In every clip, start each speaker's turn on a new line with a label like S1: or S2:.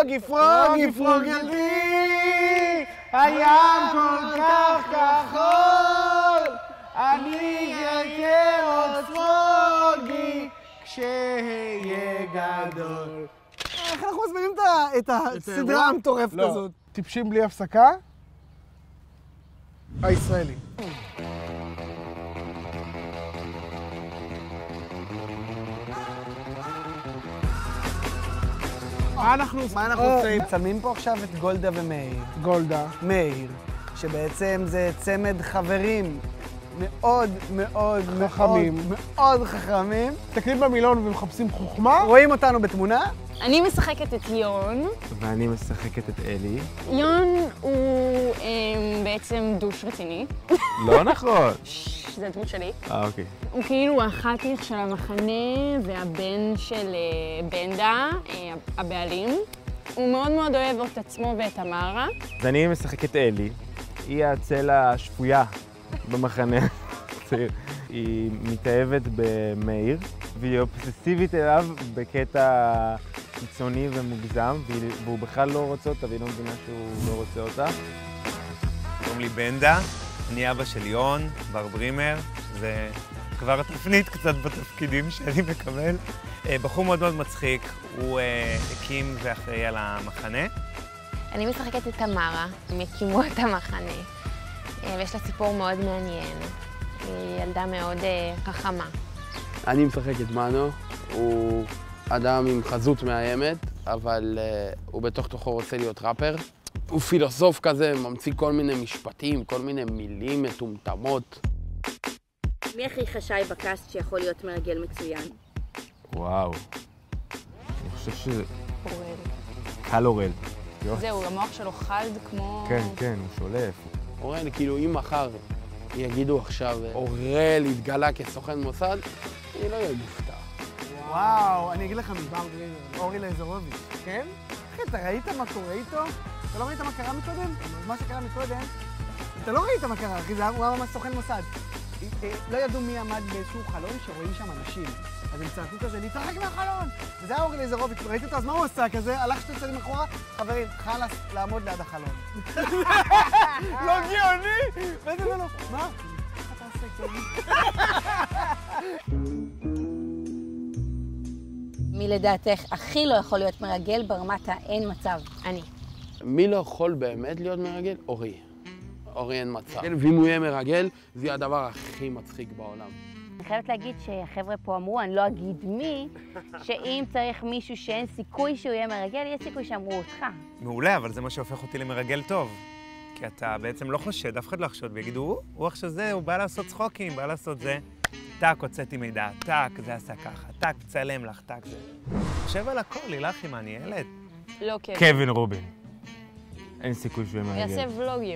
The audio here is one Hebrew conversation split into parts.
S1: פרוגי, פרוגי, פרוגי, הים כל כך כחול, אני אכיר עוד פרוגי כשהיה גדול. איך אנחנו מסבירים את הסדרה המטורפת הזאת? טיפשים בלי הפסקה? הישראלי. מה אנחנו עושים? מצלמים פה עכשיו את גולדה ומאיר. גולדה. מאיר, שבעצם זה צמד חברים מאוד מאוד מאוד חכמים. מסתכלים במילון ומחפשים חוכמה. רואים אותנו בתמונה.
S2: אני משחקת את יון.
S3: ואני משחקת את אלי.
S2: יון הוא בעצם דוש רציני.
S3: לא נכון.
S2: זה הדמות שלי.
S3: אוקיי.
S2: הוא כאילו החתיך של המחנה והבן של בנדה, הבעלים. הוא מאוד מאוד אוהב את עצמו ואת המרה.
S3: אז אני משחקת את אלי. היא הצלע השפויה במחנה. היא מתאהבת במאיר, והיא אובססיבית אליו בקטע קיצוני ומוגזם, והוא בכלל לא רוצה אותה, והיא לא מבינה שהוא לא רוצה אותה.
S4: קוראים לי בנדה, אני אבא של יון, בר ברימר, זה כבר תפנית קצת בתפקידים שאני מקבל. בחור מאוד מאוד מצחיק, הוא הקים ואחראי על המחנה.
S5: אני משחקת את תמרה, הם הקימו את המחנה, ויש לה סיפור מאוד מעניין. היא ילדה מאוד חכמה.
S1: אני משחק את מנו, הוא אדם עם חזות מאיימת, אבל הוא בתוך תוכו רוצה להיות ראפר. הוא פילוסוף כזה, ממציא כל מיני משפטים, כל מיני מילים מטומטמות.
S6: מי הכי חשאי בקאסט שיכול להיות מרגל מצוין?
S3: וואו. אני חושב שזה...
S2: אורל.
S3: קל אורל.
S2: זהו, המוח שלו חד כמו...
S3: כן, כן, הוא שולף.
S1: אורל, כאילו אם מחר יגידו עכשיו, אורל התגלה כסוכן מוסד, אני לא אהיה מופתע. וואו, אני אגיד לך מבר ברימר, אורי לייזרוביץ', כן? אחי, אתה ראית מה קורה איתו? אתה לא ראית מה קרה מקודם? מה שקרה מקודם? אתה לא ראית מה קרה, אחי, הוא היה ממש סוכן מוסד. לא ידעו מי עמד באיזשהו חלון שרואים שם אנשים. אז הם צעקו כזה, להתרחק מהחלון! וזה היה אורי לייזרוביץ', ראיתי אותו, אז מה הוא עשה כזה? הלך שתי צעדים אחורה, חברים, חלאס לעמוד ליד החלון. לא גאוני! וזה לא, מה? איך אתה עושה כזה?
S6: מי לדעתך הכי לא יכול להיות מרגל ברמת האין מצב?
S5: אני.
S1: מי לא יכול באמת להיות מרגל? אורי. אורי אין מצב. ואם הוא יהיה מרגל, זה יהיה הדבר הכי מצחיק בעולם.
S6: אני חייבת להגיד שהחבר'ה פה אמרו, אני לא אגיד מי, שאם צריך מישהו שאין סיכוי שהוא יהיה מרגל, יש סיכוי שאמרו אותך.
S4: מעולה, אבל זה מה שהופך אותי למרגל טוב. כי אתה בעצם לא חושד, אף אחד לא יחשוד, ויגידו, הוא עכשיו זה, הוא בא לעשות צחוקים, בא לעשות זה. טק, הוצאתי מידע, טק, זה עשה ככה, טק, צלם לך, טק, זה. חושב על הכל, לילך, מה, אני ילד?
S2: לא קווין.
S3: קווין רובין. אין סיכוי שהוא יהיה מרגל.
S2: יעשה ולוגים.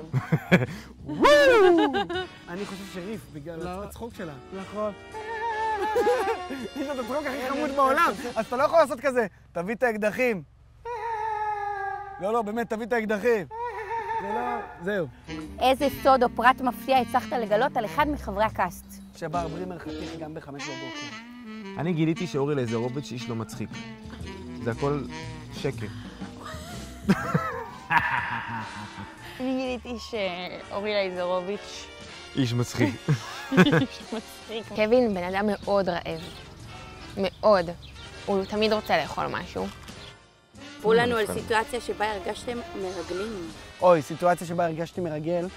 S1: אני חושב שריף, בגלל הצחוק שלה. נכון. יש לו את הצחוק הכי חמוד בעולם, אז אתה לא יכול לעשות כזה, תביא את האקדחים. לא, באמת, תביא את האקדחים. זה לא... זהו.
S6: איזה סוד או פרט מפתיע הצלחת לגלות על אחד מחברי הקאסט?
S1: שבר ברימר חתיך גם ב5 בבוקר.
S3: אני גיליתי שאורי לייזרוביץ' איש לא מצחיק. זה הכל שקר.
S2: אני גיליתי שאורי לייזרוביץ'
S3: איש מצחיק.
S2: איש מצחיק.
S5: קווין בן אדם מאוד רעב. מאוד. הוא תמיד רוצה לאכול משהו.
S6: ספרו לנו על סיטואציה שבה הרגשתם מרגלים.
S1: אוי, סיטואציה שבה הרגשתי מרגל,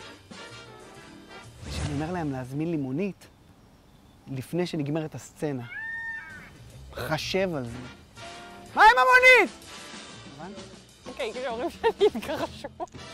S1: שאני אומר להם להזמין לי מונית לפני שנגמרת הסצנה. חשב על זה. מה עם המונית?
S2: אוקיי, כשההורים שלי התגרשו.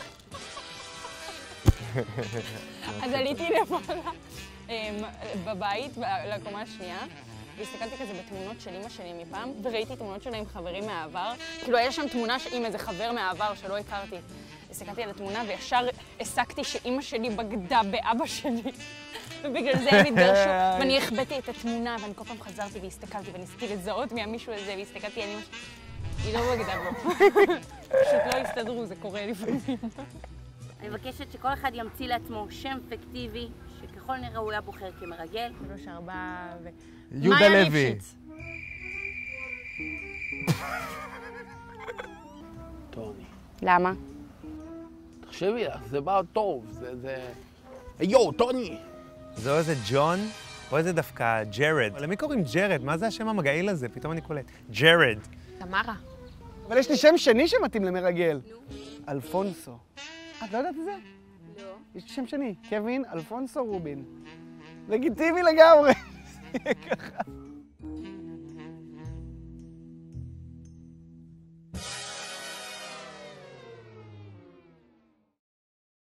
S2: אז עליתי למעלה בבית, לקומה השנייה, והסתכלתי כזה בתמונות של אמא שלי מפעם, וראיתי תמונות שלה עם חברים מהעבר. כאילו, היה שם תמונה עם איזה חבר מהעבר שלא הכרתי. הסתכלתי על התמונה וישר הסקתי שאמא שלי בגדה באבא שלי. ובגלל זה הם התגרשו. ואני החבאתי את התמונה, ואני כל פעם חזרתי והסתכלתי, וניסיתי לזהות מהמישהו הזה, והסתכלתי על אמא שלי. היא לא בגדה בו. פשוט לא הסתדרו, זה קורה לפעמים.
S6: אני מבקשת שכל אחד ימציא לעצמו שם פיקטיבי, שככל נראה הוא היה בוחר כמרגל.
S2: 3, 4 ו...
S3: יהודה לוי.
S1: טוני.
S2: למה?
S1: תחשבי לך, זה בא טוב, זה... יו, טוני!
S4: זה או איזה ג'ון, או איזה דווקא ג'רד. למי קוראים ג'רד? מה זה השם המגעיל הזה? פתאום אני קולט. ג'רד.
S5: תמרה.
S1: אבל יש לי שם שני שמתאים למרגל. אלפונסו. את לא יודעת את זה? לא. יש לי שם שני, קווין אלפונסו רובין. לגיטימי לגמרי. זה יהיה ככה.